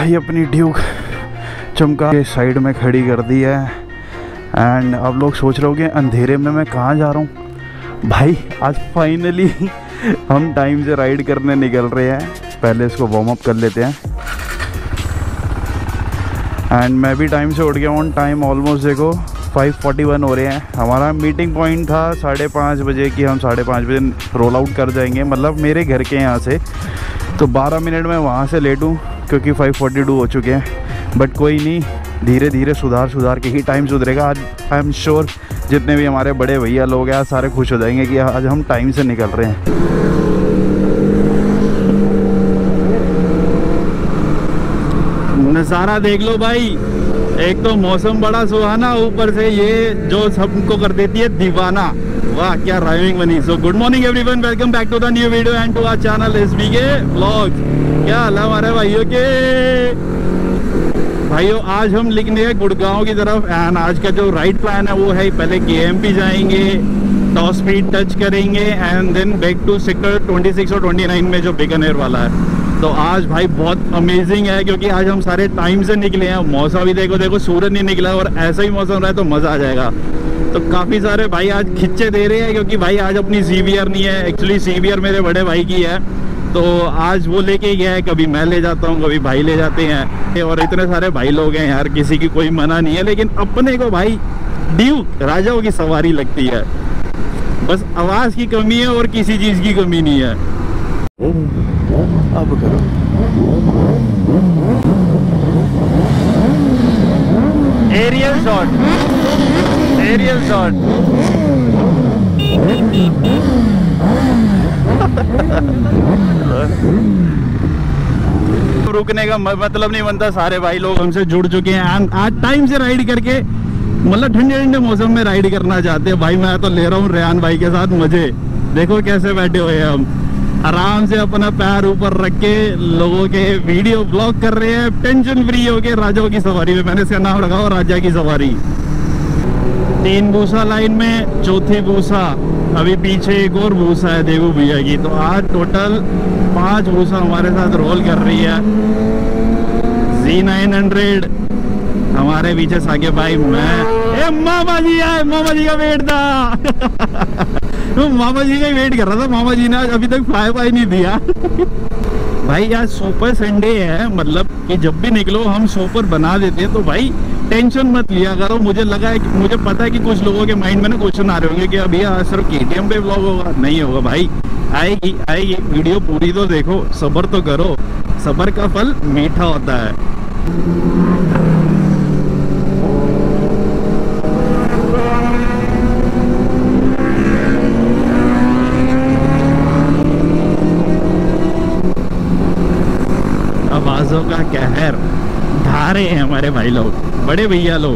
भाई अपनी ड्यूक चमका के साइड में खड़ी कर दी है। एंड आप लोग सोच रहे होगे अंधेरे में मैं कहाँ जा रहा हूँ। भाई आज फाइनली हम टाइम से राइड करने निकल रहे हैं। पहले इसको वार्म अप कर लेते हैं। एंड मैं भी टाइम से उठ गया हूँ। टाइम ऑलमोस्ट देखो 5:41 हो रहे हैं। हमारा मीटिंग पॉइंट था 5:30 बजे कि हम 5:30 बजे रोल आउट कर जाएंगे, मतलब मेरे घर के यहाँ से। तो 12 मिनट में वहाँ से लेट हूँ क्योंकि 5:42 हो चुके हैं। बट कोई नहीं, धीरे धीरे सुधार के ही टाइम सुधरेगा। आज आई एम श्योर जितने भी हमारे बड़े भैया लोग हैं सारे खुश हो जाएंगे कि आज हम टाइम से निकल रहे हैं। नज़ारा देख लो भाई, एक तो मौसम बड़ा सुहाना, ऊपर से ये जो सबको कर देती है दीवाना। वाह क्या राइमिंग बनी। So good morning everyone, welcome back to the new video and to our channel SBK vlogs. क्या हाल है हमारे भाइयों के। भाइयों आज हम निकले हैं गुड़गांव की तरफ। एंड आज का जो राइड प्लान है वो है पहले केएमपी जाएंगे, टॉप स्पीड टच करेंगे and then back to sector 26 और 29 में जो बीकानेर वाला है। तो आज भाई बहुत अमेजिंग है क्योंकि आज हम सारे टाइम से निकले हैं। मौसम भी देखो सूरज नहीं निकला और ऐसा ही मौसम रहा है तो मज़ा आ जाएगा। तो काफ़ी सारे भाई आज खिच्चे दे रहे हैं क्योंकि भाई आज अपनी CBR नहीं है। एक्चुअली CBR मेरे बड़े भाई की है, तो आज वो लेके गया है। कभी मैं ले जाता हूँ, कभी भाई ले जाते हैं। और इतने सारे भाई लोग हैं यार, किसी की कोई मना नहीं है। लेकिन अपने को भाई ड्यूक राजाओं की सवारी लगती है। बस आवाज़ की कमी है और किसी चीज़ की कमी नहीं है। अब करो एरियल शॉट, एरियल शॉट। रुकने का मतलब नहीं बनता। सारे भाई लोग हमसे जुड़ चुके हैं। आज टाइम से राइड करके मतलब ठंडे ठंडे मौसम में राइड करना चाहते हैं। भाई मैं तो ले रहा हूँ रेहान भाई के साथ मजे। देखो कैसे बैठे हुए हैं हम, आराम से अपना पैर ऊपर रख के लोगों के वीडियो ब्लॉग कर रहे हैं, टेंशन फ्री होके राजाओं की सवारी में। मैंने इसका नाम रखा हुआ राजा की सवारी। 3 भूसा लाइन में, चौथी भूसा अभी पीछे एक और भूसा है देवू भैया की। तो आज टोटल 5 भूसा हमारे साथ रोल कर रही है। Z900 हमारे पीछे साके भाई, मैं मामा जी आए, मामा जी का वेट था। तो मामा जी का ही वेट कर रहा था। मामा जी ने आज अभी तक फ्लाई बाय नहीं दिया। भाई आज सुपर संडे है, मतलब कि जब भी निकलो हम सुपर बना देते हैं। तो भाई टेंशन मत लिया करो। मुझे लगा है कि मुझे पता है कि कुछ लोगों के माइंड में ना क्वेश्चन आ रहे होंगे कि अभी आज सिर्फ KTM पे व्लॉग होगा। नहीं होगा भाई, आएगी आएगी वीडियो पूरी तो देखो, सब्र तो करो। सब्र का फल मीठा होता है। आवाजों का कहर ढा रहे हैं हमारे भाई लोग, बड़े भैया लोग।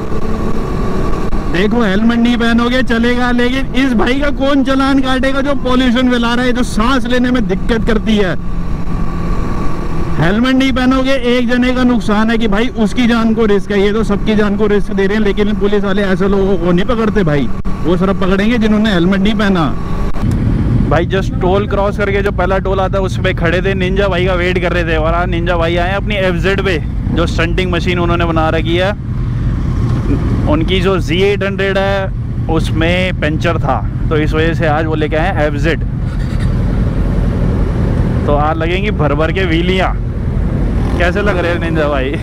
देखो हेलमेट नहीं पहनोगे चलेगा, लेकिन इस भाई का कौन चालान काटेगा जो पॉल्यूशन फैला रहा है, जो सांस लेने में दिक्कत करती है। हेलमेट नहीं पहनोगे एक जने का नुकसान है कि भाई उसकी जान को रिस्क है। ये तो सबकी जान को रिस्क दे रहे हैं, लेकिन पुलिस वाले ऐसे लोगों को नहीं पकड़ते भाई। वो सिर्फ पकड़ेंगे जिन्होंने हेलमेट नहीं पहना। भाई जस्ट टोल क्रॉस करके जो पहला टोल आता है उस पे खड़े थे, निंजा भाई का वेट कर रहे थे। और आज निंजा भाई आए अपनी FZ पे, जो स्टंटिंग मशीन उन्होंने बना रखी है। उनकी जो Z800 है उसमें पंचर था, तो इस वजह से आज वो लेके आए FZ। तो आज लगेंगी भर भर के व्हीलियाँ। कैसे लग रहे हैं निंजा भाई?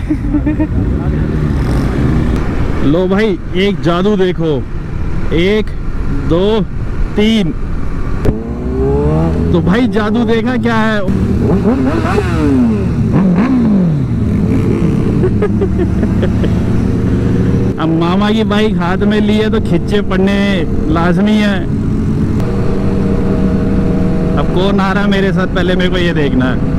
लो भाई एक जादू देखो, 1 2 3। तो भाई जादू देखा क्या है? अब मामा की बाइक हाथ में ली है तो खिच्चे पड़ने लाजमी है। अब कौन आ रहा है मेरे साथ, पहले मेरे को ये देखना है।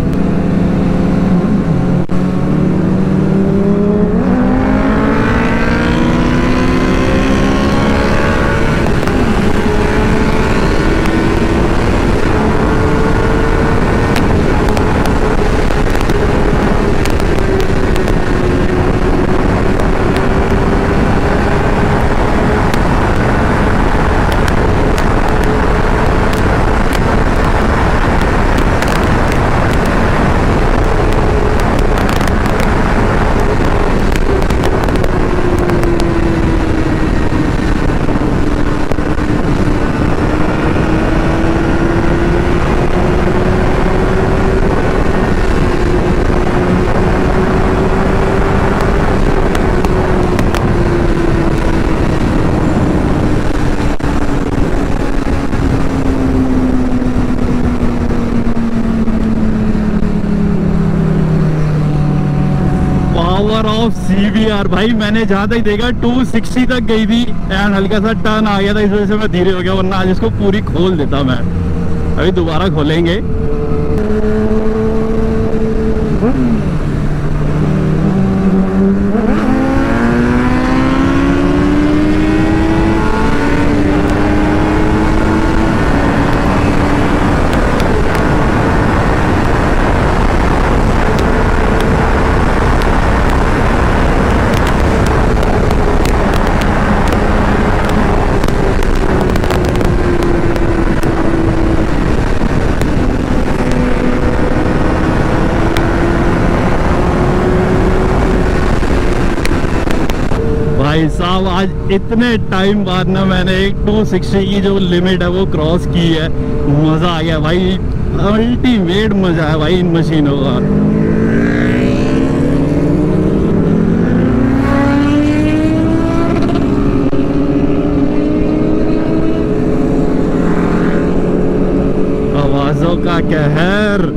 थी यार भाई, मैंने जहाँ तक देखा 260 तक गई थी एंड हल्का सा टर्न आ गया था, इस वजह से मैं धीरे हो गया, वरना आज इसको पूरी खोल देता मैं। अभी दोबारा खोलेंगे। भाई साहब आज इतने टाइम बाद ना मैंने एक 260 की जो लिमिट है वो क्रॉस की है, मजा आ गया भाई, अल्टीमेट मजा है भाई इन मशीनों का। आवाजों का कहर।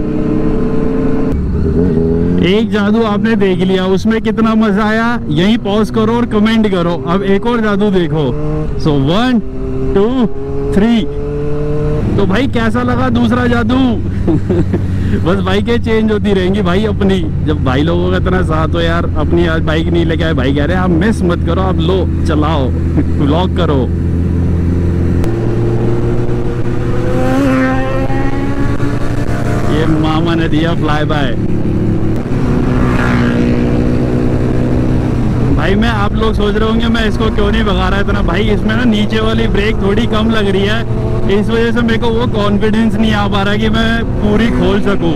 एक जादू आपने देख लिया, उसमें कितना मजा आया, यहीं पॉज करो और कमेंट करो। अब एक और जादू देखो। सो 1 2 3। तो भाई कैसा लगा दूसरा जादू? बस बाइकें चेंज होती रहेंगी भाई अपनी, जब भाई लोगों का इतना साथ हो यार। अपनी आज बाइक नहीं लेके आए, भाई कह रहे हैं आप मिस मत करो, आप लो चलाओ, व्लॉग करो। ये मामा ने दिया फ्लाई बाय। भाई मैं, आप लोग सोच रहे होंगे मैं इसको क्यों नहीं भगा रहा इतना, भाई इसमें ना नीचे वाली ब्रेक थोड़ी कम लग रही है, इस वजह से मेरे को वो कॉन्फिडेंस नहीं आ पा रहा कि मैं पूरी खोल सकूं।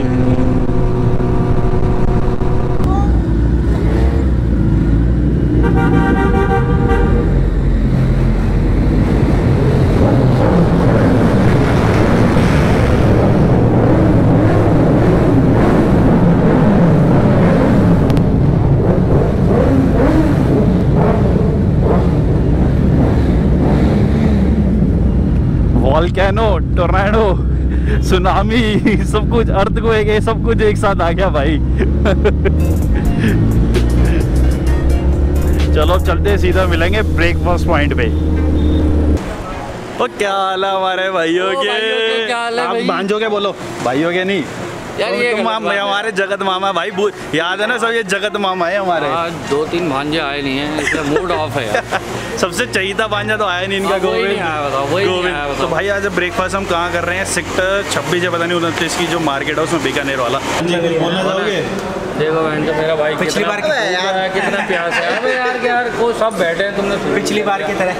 वॉल्केनो, टोर्नाडो, सुनामी, सब कुछ, अर्थक्वेक, ये सब कुछ एक साथ आ गया भाई। चलो अब चलते हैं, सीधा मिलेंगे ब्रेकफास्ट पॉइंट पे। तो क्या हाल है हमारे भाइयों के? आप भांजो के बोलो, भाइयों के नहीं यार, ये हमारे जगत मामा भाई, याद है ना सब, ये जगत मामा है हमारे। 2-3 भांजे आए नहीं है, इसलिए मूड ऑफ है यार। सबसे चाहिए था भांजा तो आया नहीं इनका, गोविंद। तो भाई आज ब्रेकफास्ट हम कहाँ कर रहे हैं? सेक्टर 26 है, पता नहीं 29 की जो मार्केट है उसमें बीकानेर वाला। बोलना चाहोगे? देखो बहन, तो मेरा भाई पिछली बार कितना प्यास है। अबे यार यार को सब बैठे हैं, तुमने पिछली बार की तरह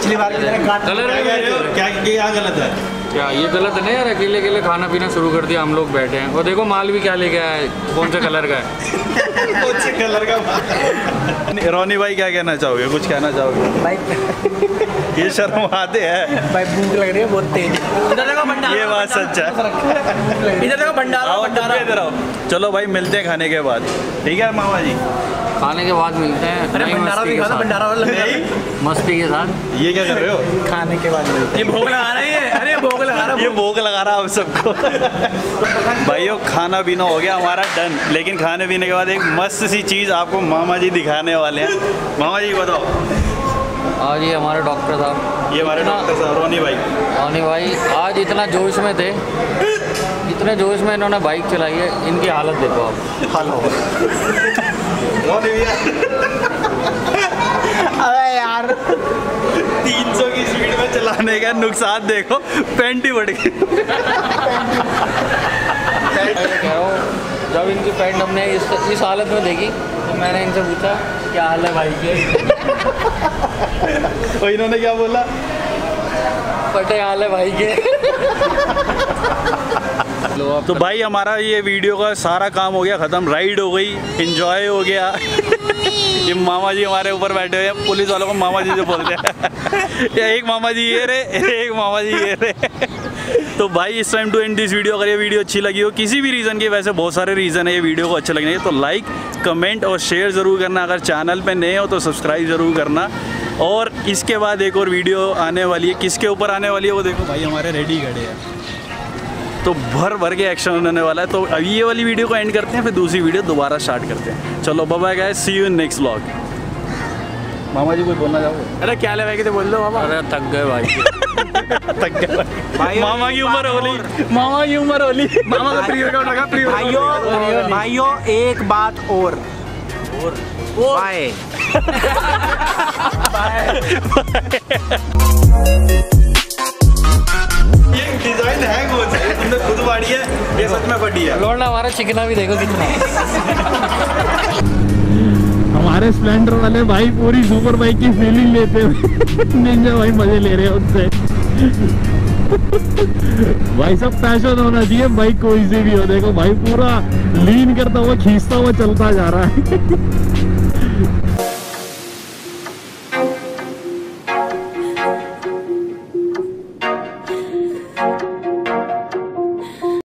क्या गलत है? क्या ये गलत नहीं यार, अकेले अकेले खाना पीना शुरू कर दिया, हम लोग बैठे हैं। और देखो माल भी क्या लेके आया है, कौन से कलर का है? कौन से कलर का? रोनी भाई क्या कहना चाहोगे? कुछ कहना चाहोगे भाई? ये शर्म आते हैं भाई, भूख लग रही है बहुत तेज। ये बात सच है। इधर देखो भंडारा। चलो भाई मिलते हैं खाने के बाद, ठीक है मामा जी? खाने के बाद मिलते हैं। मस्ती के साथ। ये क्या कर रहे हो? खाने के बाद मिलते हैं। ये भोग लगा रही है। अरे भोग लगा रहा है, ये भोग लगा रहा है आप सबको। भाइयों खाना पीना हो गया हमारा डन, लेकिन खाने पीने के बाद एक मस्त सी चीज़ आपको मामा जी दिखाने वाले हैं। मामा जी बताओ। आज ये हमारे डॉक्टर साहब, ये हमारे डॉक्टर साहब रोनी भाई आज इतना जोश में थे, इतने जोश में इन्होंने बाइक चलाई है, इनकी हालत देखो आप। अरे यार 300 की स्पीड में चलाने का नुकसान देखो, पेंट ही बढ़ गई। जब इनकी पैंट हमने इस हालत में देखी तो मैंने इनसे पूछा क्या हाल है भाई के? तो इन्होंने क्या बोला? फटे हाल है भाई के। तो भाई हमारा ये वीडियो का सारा काम हो गया ख़त्म, राइड हो गई, एंजॉय हो गया। ये मामा जी हमारे ऊपर बैठे हुए हैं, पुलिस वालों को मामा जी से बोलते हैं। एक मामा जी ये रे, एक मामा जी ये रे। तो भाई इस time to end this video, अगर ये वीडियो अच्छी लगी हो किसी भी रीज़न के, वैसे बहुत सारे रीज़न है ये वीडियो को अच्छे लगने के, तो लाइक कमेंट और शेयर ज़रूर करना। अगर चैनल पे नए हो तो सब्सक्राइब ज़रूर करना। और इसके बाद एक और वीडियो आने वाली है, किसके ऊपर आने वाली है वो देखो भाई हमारे रेडी खड़े हैं, तो भर के एक्शन होने वाला है। तो अभी ये वाली वीडियो को एंड करते हैं, फिर दूसरी वीडियो दोबारा स्टार्ट करते हैं। चलो bye bye guys, see you in next vlog. मामा जी कोई बोलना चाहोगे? अरे क्या ले भाई, बोल दो मामा। अरे थक गए भाई। थक गया भाई मामा की उम्र होली, मामा की उम्र होली। मामा का प्री वर्कआउट लगा, प्री भाइयों भाइयों एक बात और बाय। ये डिजाइन है कौन सा? तुमने खुद बाड़ी है, ये सच में बड़ी है। लौंडा हमारा चिकना भी देखो कितना। हमारे स्प्लेंडर वाले भाई पूरी सुपर बाइक की फीलिंग लेते हुए निंजा भाई मजे ले रहे हैं उनसे। भाई सब पैशन होना चाहिए, बाइक कोई सी भी हो। देखो भाई पूरा लीन करता हुआ खींचता हुआ चलता जा रहा है।